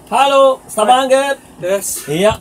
Halo, semangat. Yes. Iya.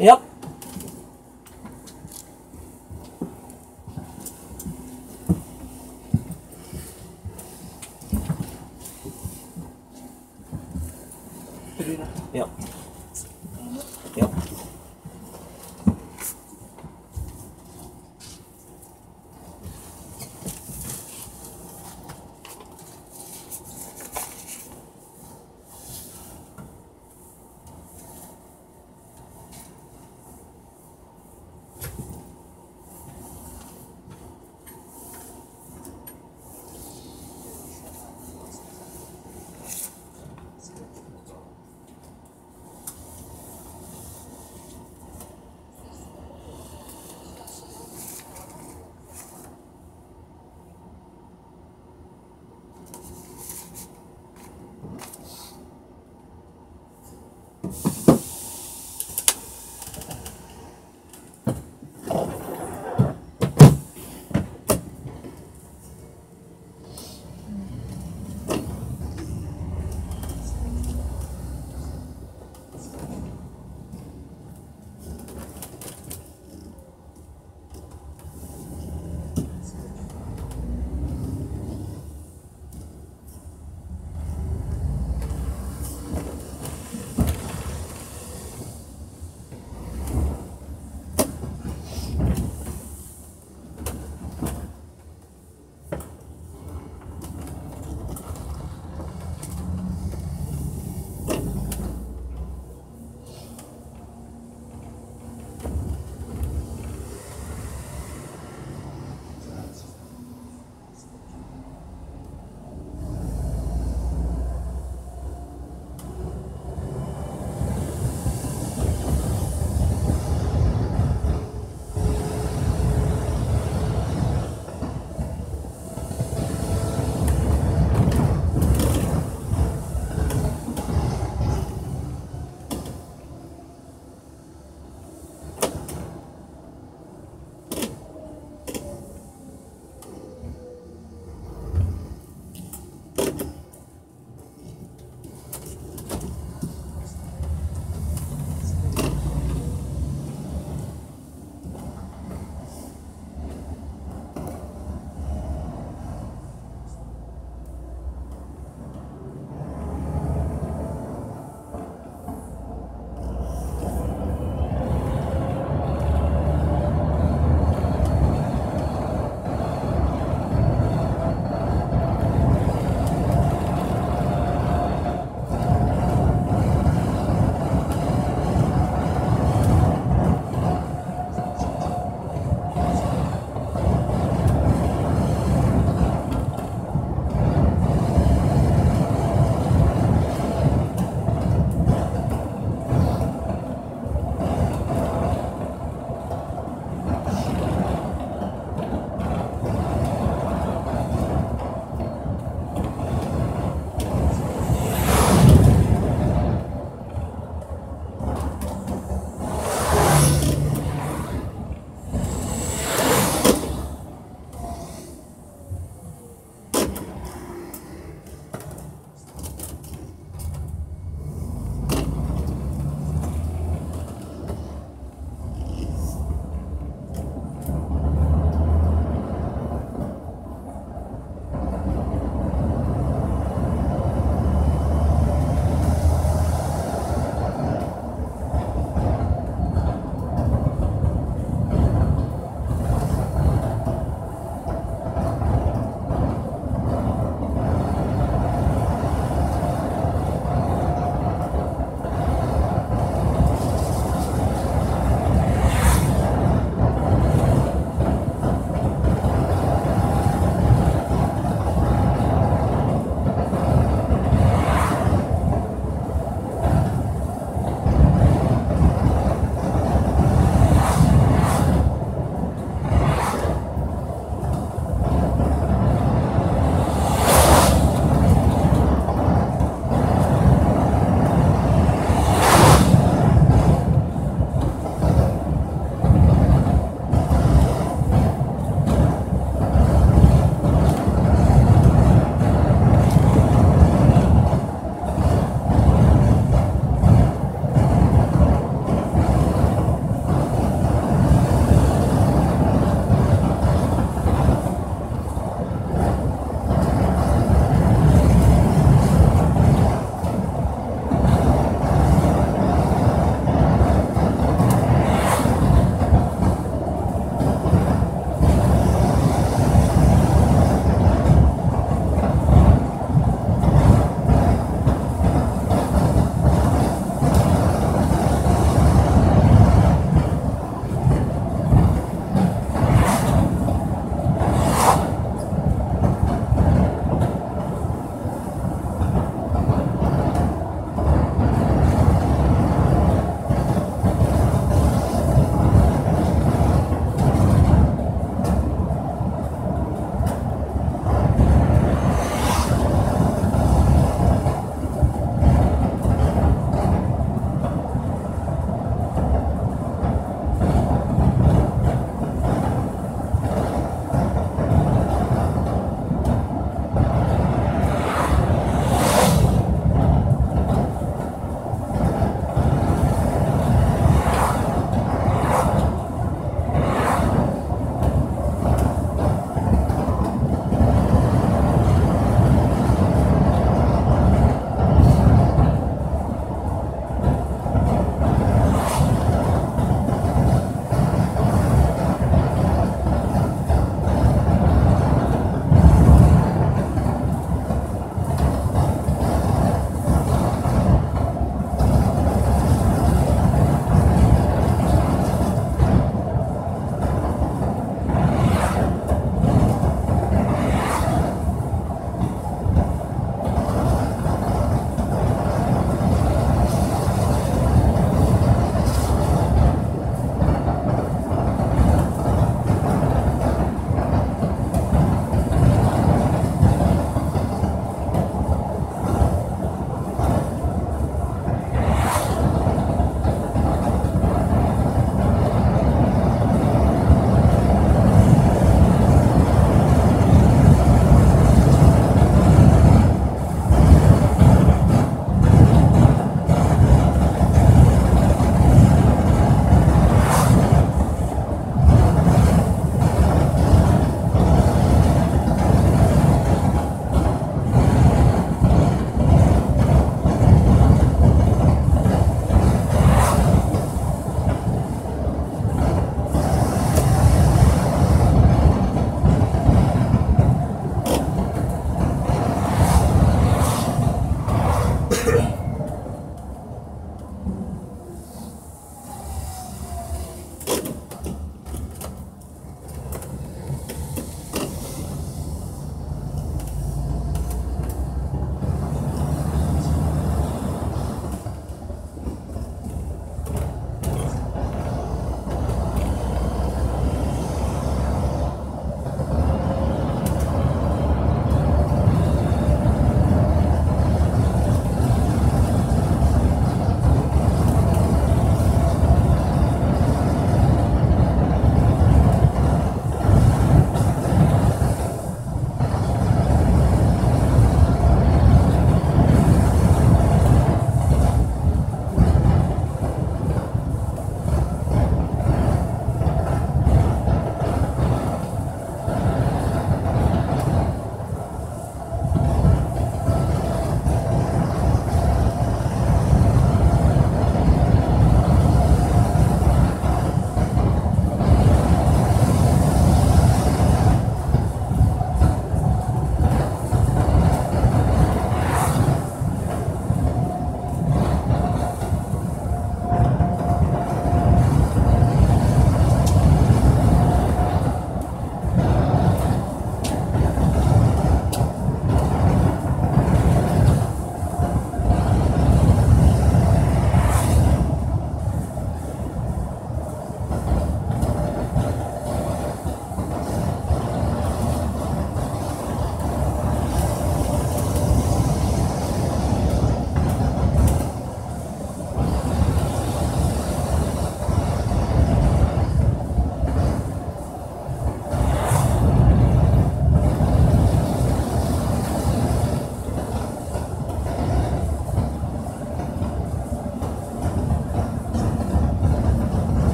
Yep. Yep. Yep.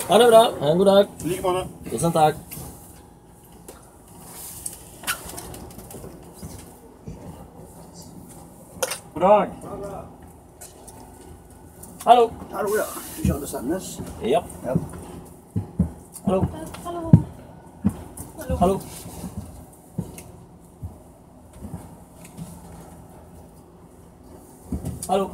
Ha det bra. Ha en god dag. I like måte. Tusen takk. God dag. Hallo. Hallo, ja. Du kjører til Sandnes? Ja. Ja. Hallo. Hallo. Hallo. Hallo.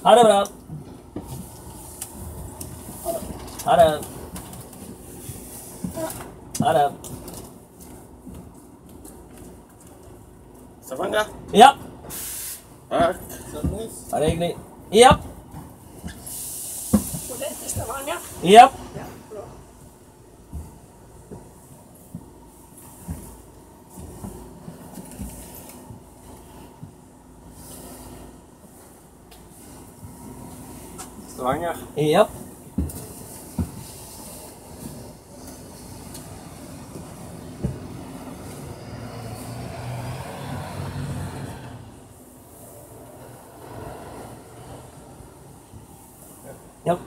Ha det bra. Ha det. Ha det. Stavanger. Ja. Takk. Ha det hyggelig. Ja. Og det er Stavanger. Ja. Ja, bra. Stavanger. Ja. Ja.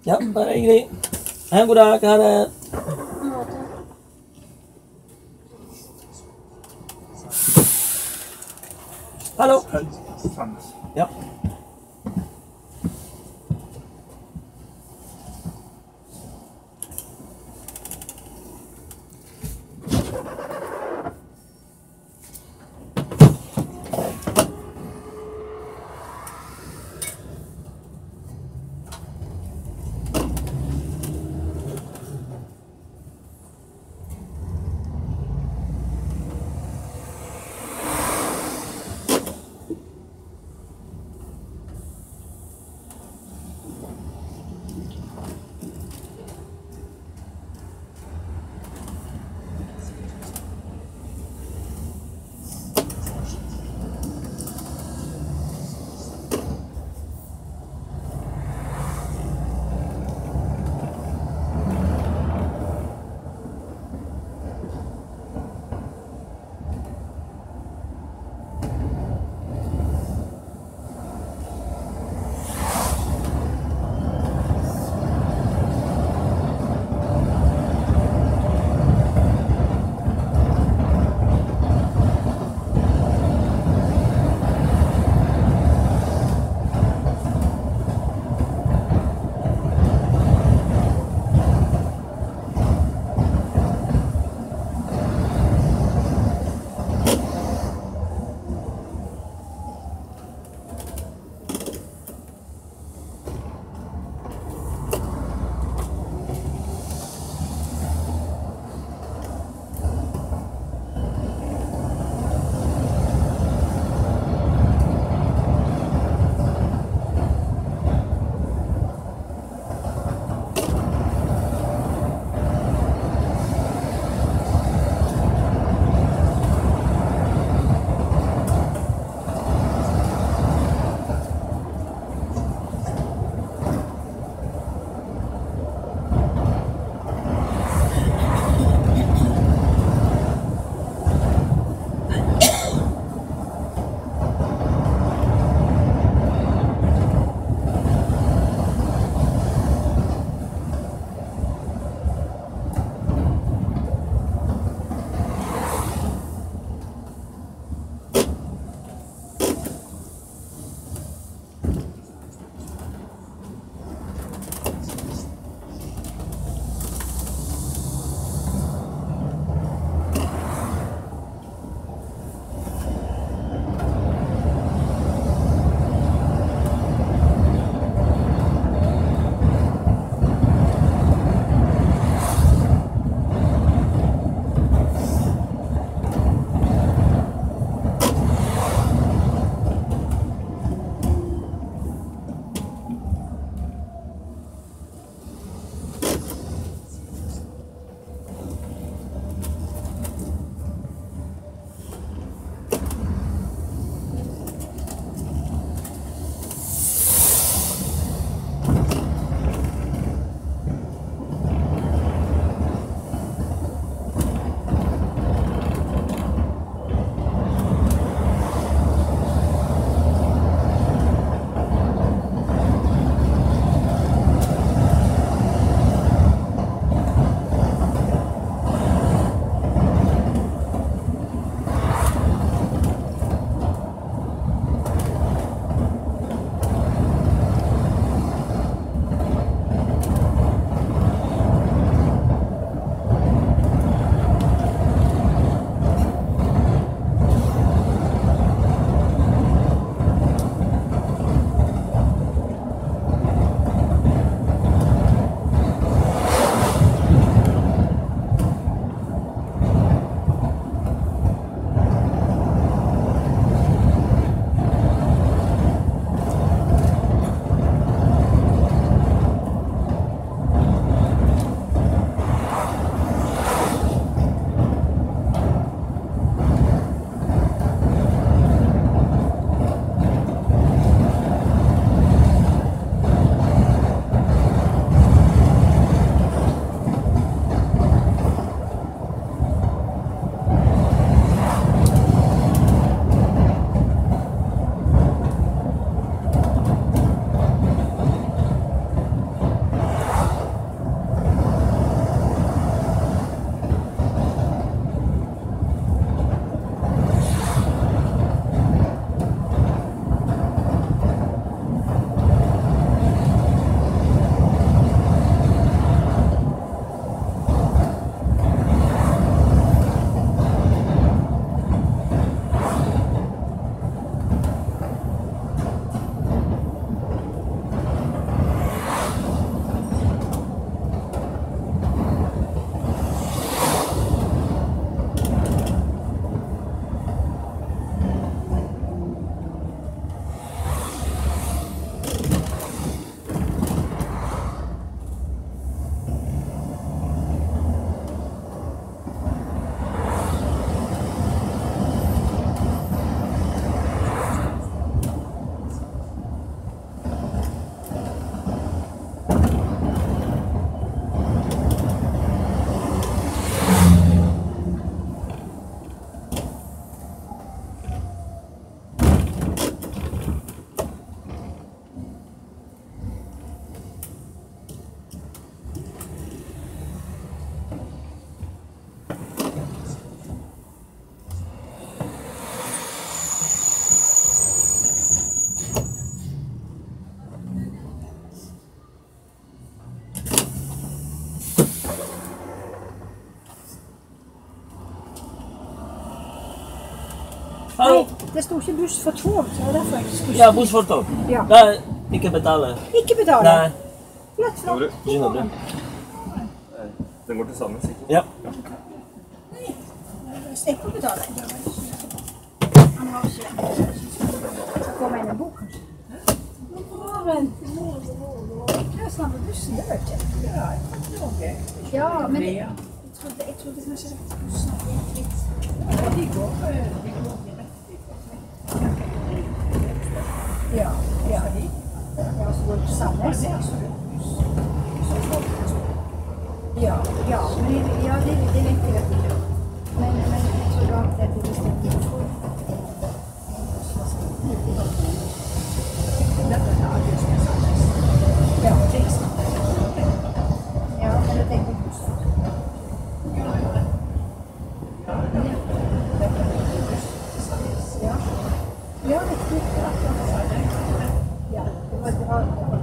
Ja, bare ring de. Ha en god dag. Ha det. Hallo. Ja. Hallo? Det sto ikke buss for tog, så det er derfor jeg ikke skulle Ja, buss for tog. Ja. Nei, ikke betale. Ikke betale. Nei. Lett flott. Dzień dobry. Den går til sammen, sikkert. Ja. Slipper å betale. Han har ikke kommer inn en bok, kanskje. Hva er sånn på bussen? Det vet jeg ikke. Ja, men jeg trodde kanskje bussen gikk litt. De går Ja, ja. Ja, så går det på Sandnes. Ja, men det vet jeg ikke. Men jeg tror at det er bestemt for. Ja, ja, men jeg tenker buss. Ja, det er kult. Ja, det var bra.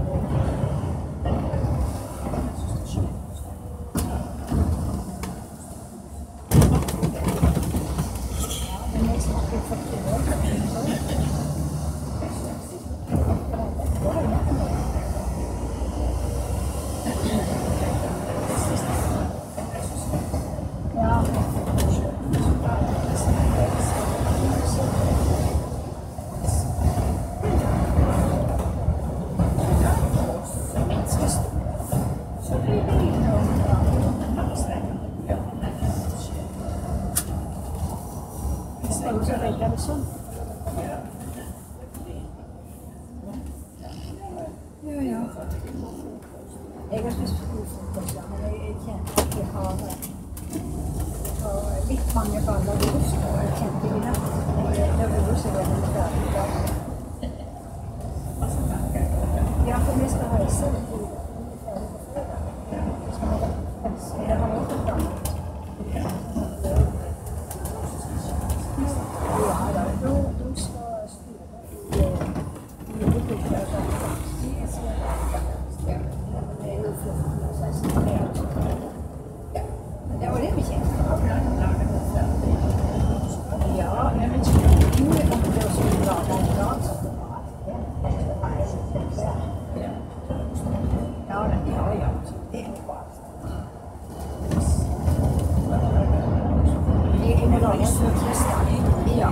Jeg har spist frokost, men jeg kjente at jeg har litt mange baller i ost, og jeg kjente i natt. Det var jo så veldig ferdig i dag. Ja, for vi skal reise til ferdig på fredag. Jeg har også planer. Ja, da skal styre i julebukket. Det var det vi kjente. Ja, men du kommer til å skulle lage en plan som det var. Ja, det er bra. Jeg må lage søtlister. Ja.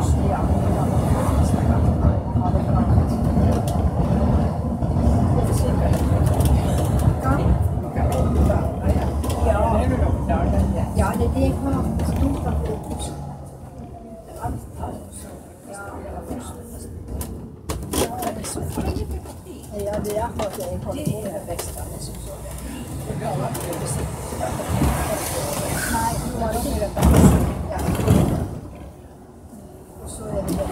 Ja, det er det jeg har stort av fokus. Ja, det er akkurat det jeg holder på med vekstene, synes jeg. Nei, nå var det ikke det. Ja. Og så er det det.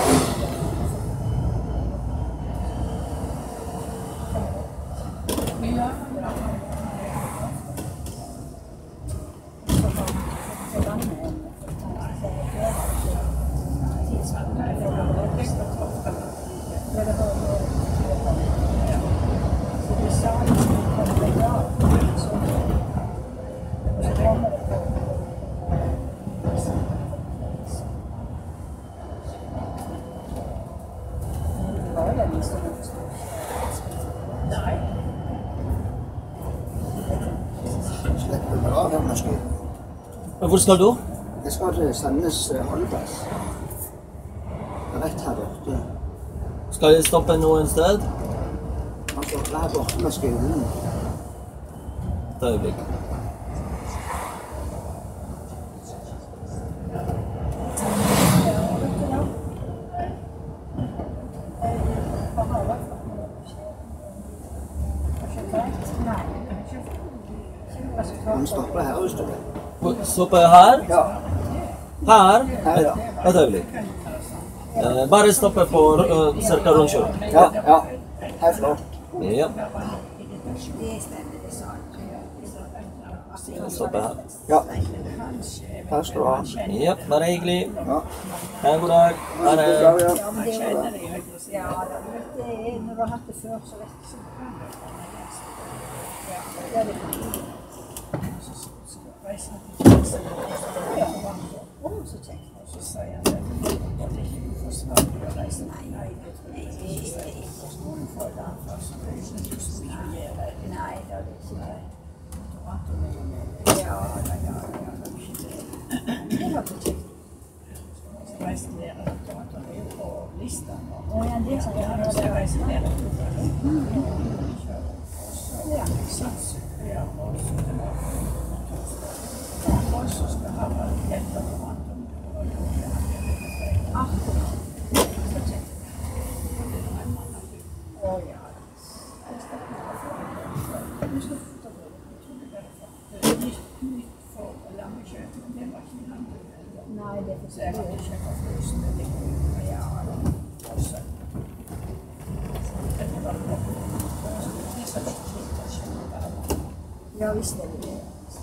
Hvor skal du? Jeg skal til Sandnes holdeplass. Rett her borte. Skal jeg stoppe noen sted? Altså, her borte med skolen. Et øyeblikk. Han stopper her hvis du vil. Stoppe her? Ja. Her? Her, ja. Et øyeblikk. Bare stoppe på cirka rundkjøring. Ja. Her er flott. Ja. Stoppe her. Ja. Her skal du ha. Ja, bare hyggelig. Ja. Ha en god dag. Ha det. Ja. Ja, men det er når du har hatt det før, så vet du ikke. Ja, det er det. Ja, så kjekt. det er ikke skolen for den første. Nei, det er ikke det. Ja. Det var ikke kjekt. Reisen der, det er jo på listen. Ja, det er sånn, det er reisen der. Ja, ja, og så skal ha helt og annet. Nei, det er så jeg kan ikke kjøpe frysende. Det går jo ja, også. Ja, visst er det det.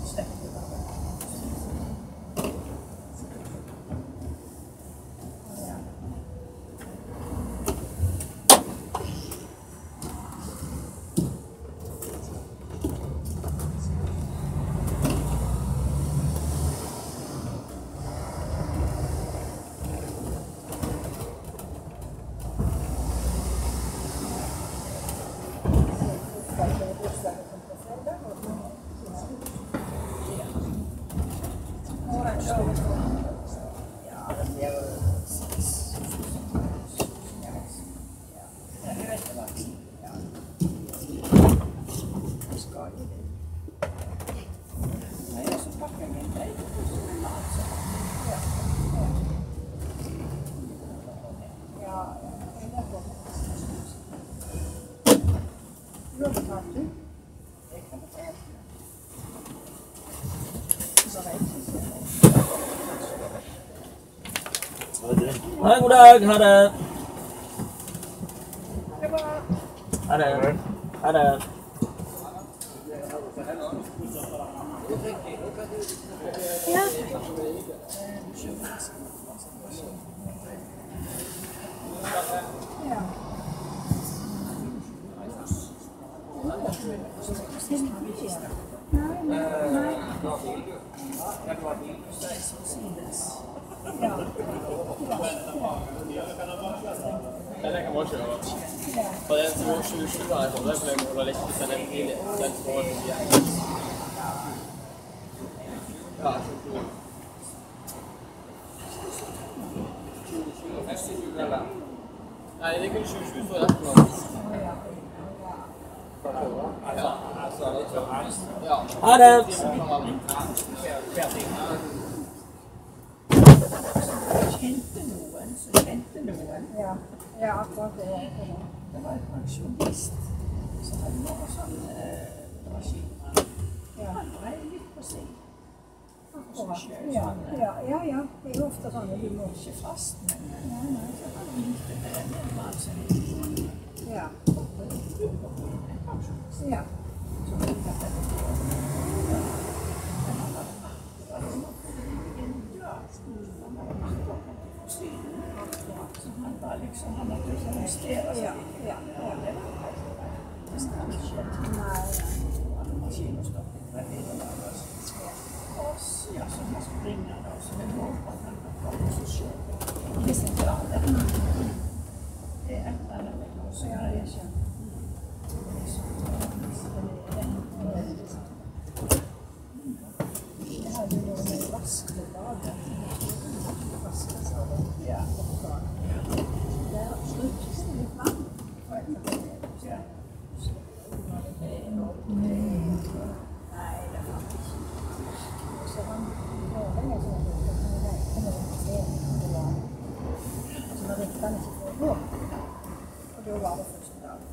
Hei, god dag, ha det. Ha det. Ha det. Ja. Den kan man kjøre. For den som er 2020 her, det ble vi holde litt til den bilen. Den som var igjen. Ja, 2020. Nei, det er kun 2020, så er det noe. Ha det. Kjente noen. Ja, akkurat det. Det var en pensjonist som hadde noe sånn drasjikmann. Han var litt på seg. Ja. Det er jo ofte sånn at du må ikke fast, men nei, så var det lite med det var altså litt. Ja. Ja. Han var liksom, han måtte jo investere seg. Ja. Det var kanskje alle maskiner stoppet med bilen. Og så man springer da, så det går på at han kan komme så skjøp. Det sentrale. Det er et eller annet, og så gjør jeg ikke. Jeg hadde jo noe med vask på badet. Ja. Det er slutt litt vann. Ja. Nei, det var ikke. Så han gjorde det sånn at han reiste med den serien. Så nå rikket han ikke for å gå. Og da var det første dag.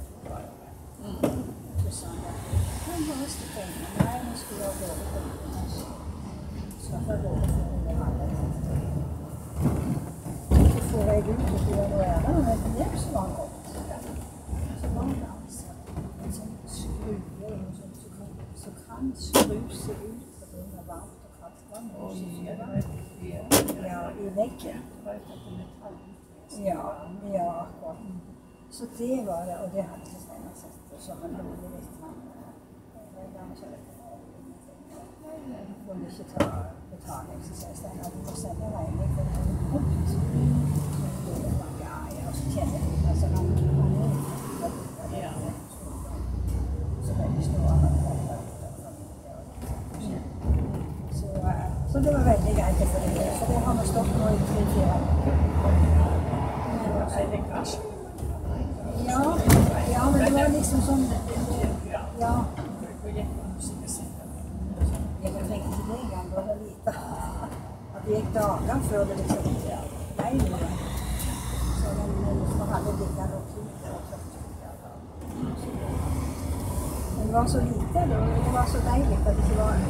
Så sa han at han var høst i penger. Nei, nå skulle jeg gå over på det. Så jeg får gå over for det alle. Så får jeg ut og gjør noe av det. Og når jeg så var han godt. Så var det altså en sånn skruer som kan skru seg ut på grunn av varmt og kaldt vann. Ja, i veggen. Ja, akkurat. Så det var det, og det hadde ikke Steinar sett, som en rolig litt. Jeg kunne ikke ta betaling, så sier Steinar, du må sende regning for det. Ja, så kjenner jeg Så det var väldigt galt för det. Så det har man stått och utvärderat. Ja, men det var liksom som... Ja. Jag kan tänka till det igen, då var det lite... Att det gick dagar för det liksom... Nej, nu. Så man hade liggande och klippte och så. Men det var så lite, det var så dejligt att det var...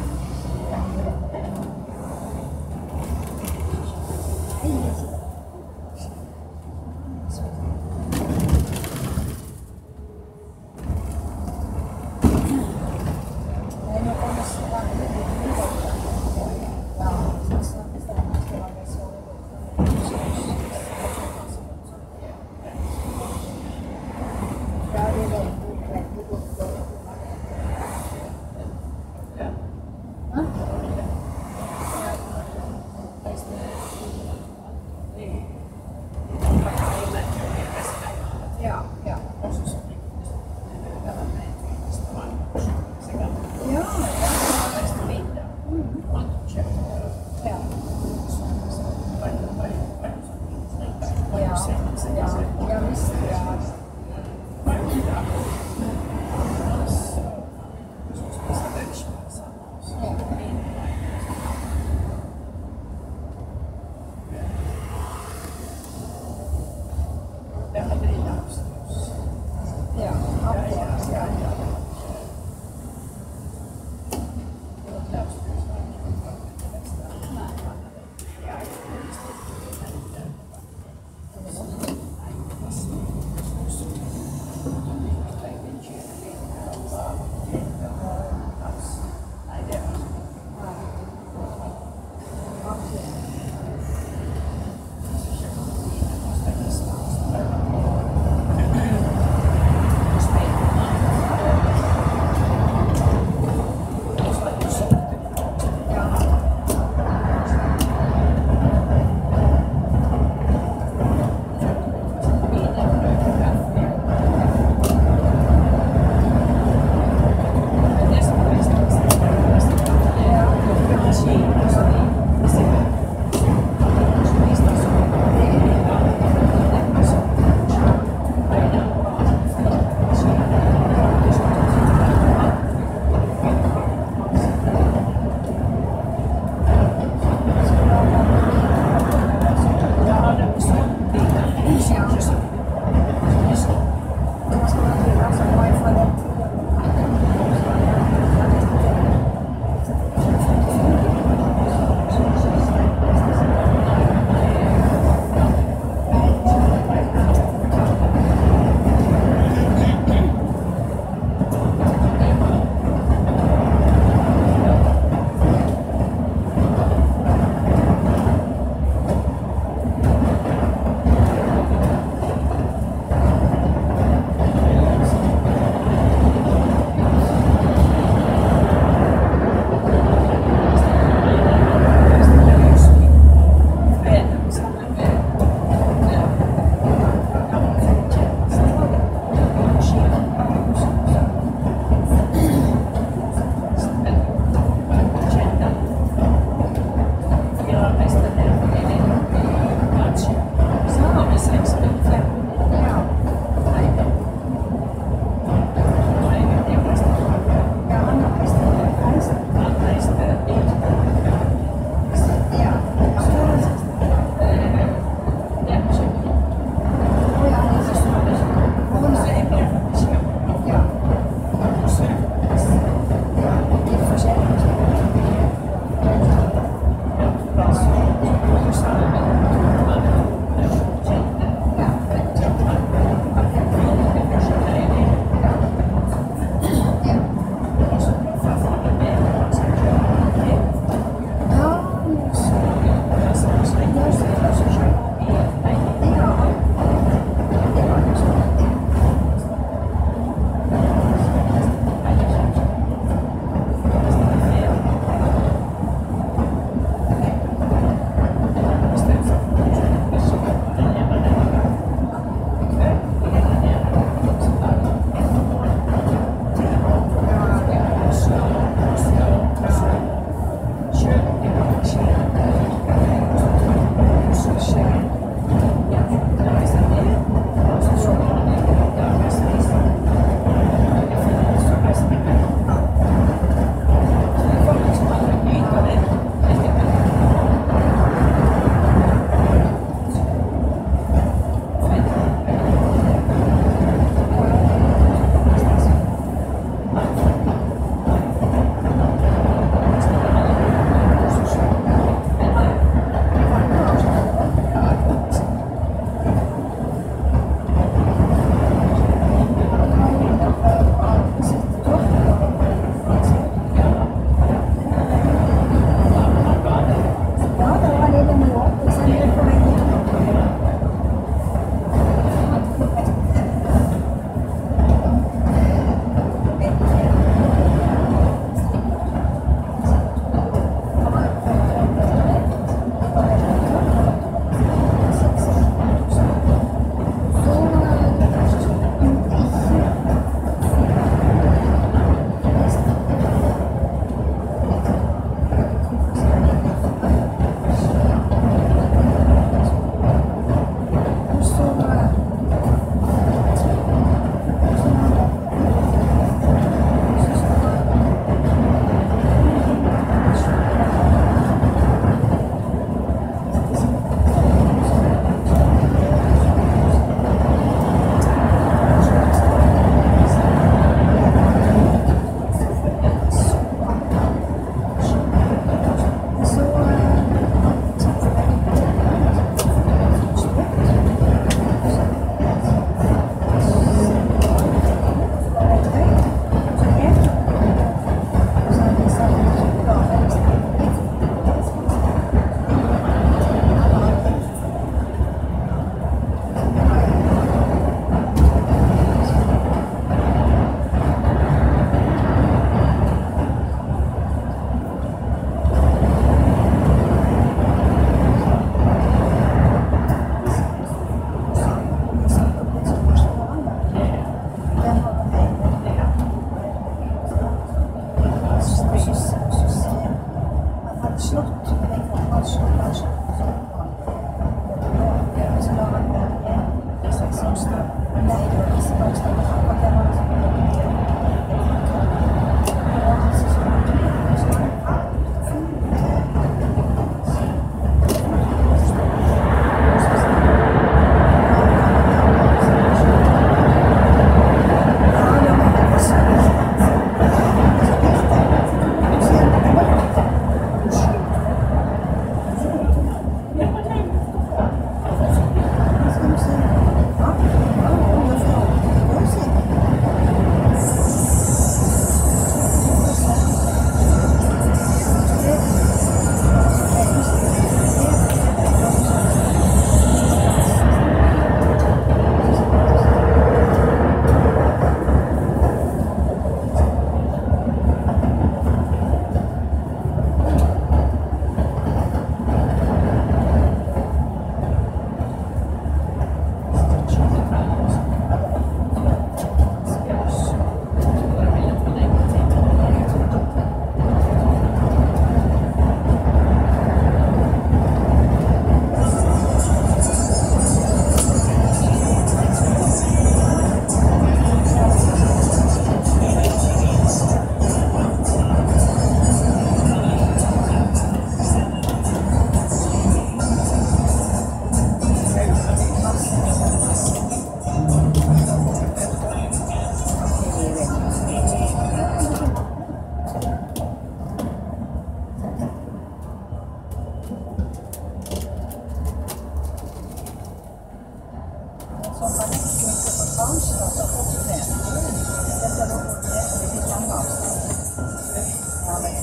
jobbar mycket på Karlstad så får du det. Detta då går det lite gammalt. Ja, men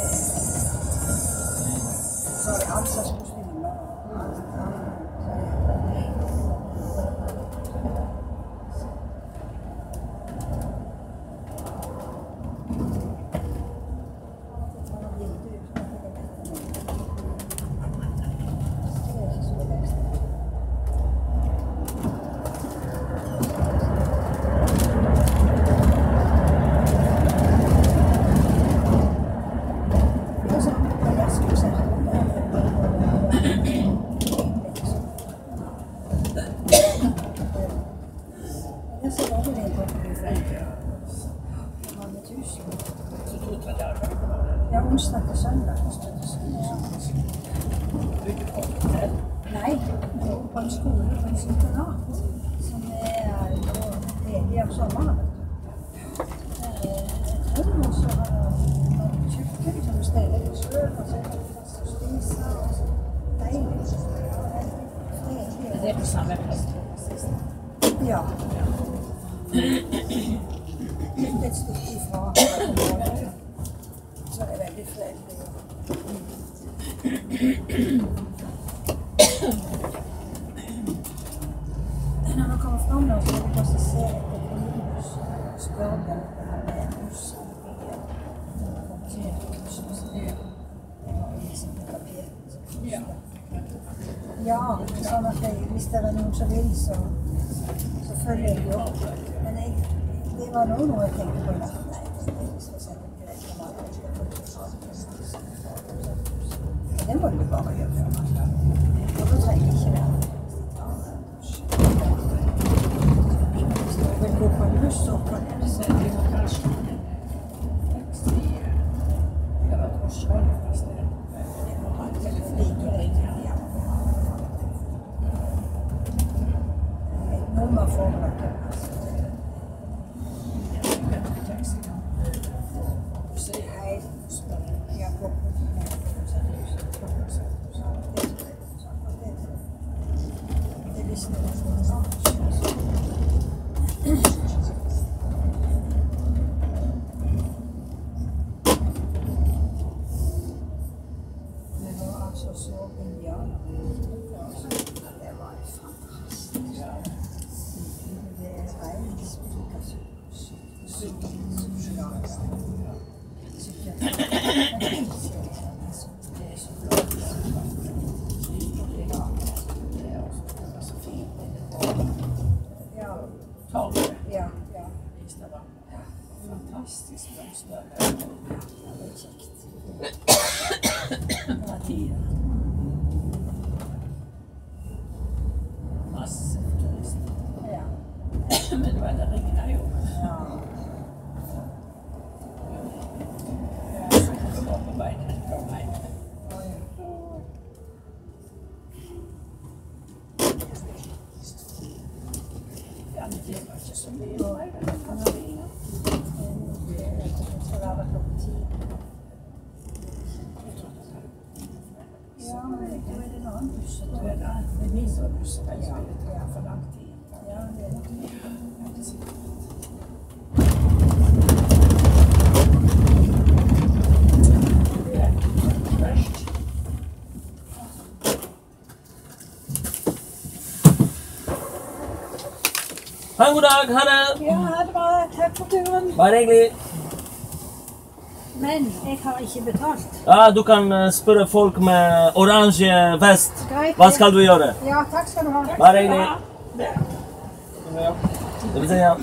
så är det alls så försvinner. Ja, onsdag till söndag. Nej, på en skola, på en internat som är ledig av sommaren. Ett rum och så har de köken som ställer i svöv och så spisar och så dejligt. Det är på samma plats. Ja. Inte ett stycke ifrån. Så är det väldigt fredligt. När man kommer fram då så måste man se på kommunspråken det här med bussen och bilen. Ja, som att visst är det någon som vill så följer det upp. Men det var nog något jag tänkte på innan. Nej, det ska säkert direkt om att jag ska få det. Det må du bara göra. Och då tänker jag inte jag vill gå på en buss och på det. Så det var kanske det var korsvåld fast det flyger in. Nummer får man hej, jag går på det visste jag. Det var alltså så indianer. Det var fantastiskt. Ja. Visst, det var fantastiskt mönster. Det är käckt. Hela tiden. Massor av turister. Ja. Men det var det regnar ju. Ja. Jag var på benen på mig. Det var inte så mycket. Jag ska vara klockan 10. Ja, men då är det någon buss. Då är det mindre bussar. Ja, för lång tid. Ja, det är det. Ha en god dag, ha det! Ja, det var takk for turen. Bare hyggelig. Men jeg har ikke betalt. Ja, du kan spørre folk med oransje vest. Greit. Hva skal du gjøre? Ja, takk skal du ha. Bare hyggelig. Det vil si, ja.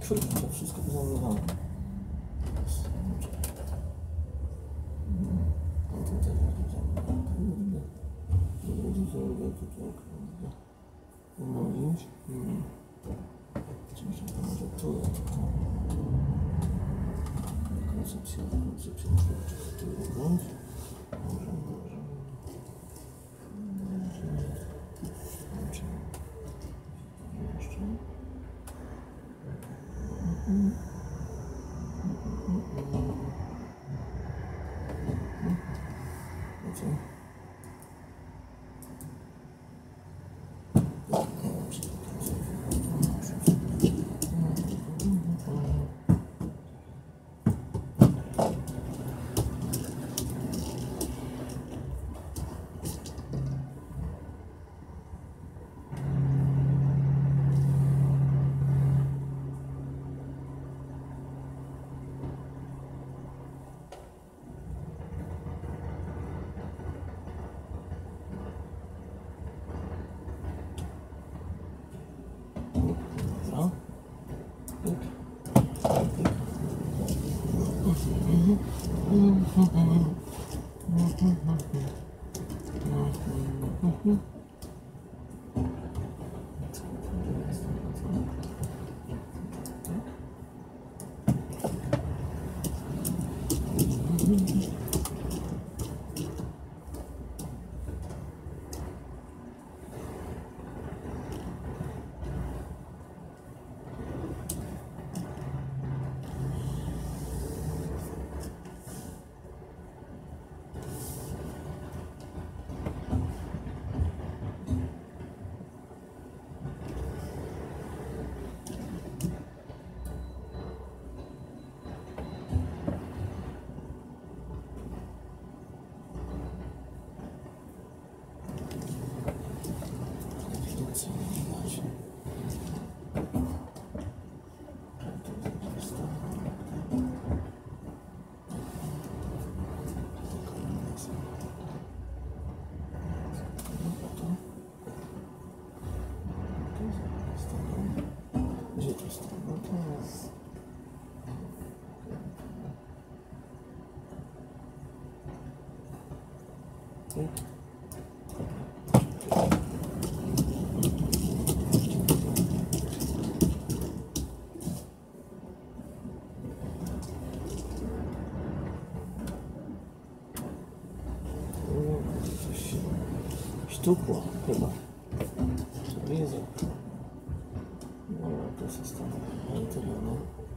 To wszystko pozamywane. No i może tu koncepcja muszę tu ubrać. Gdzie to jest? No to jest... Coś sztukło chyba. To jest. No to jest system.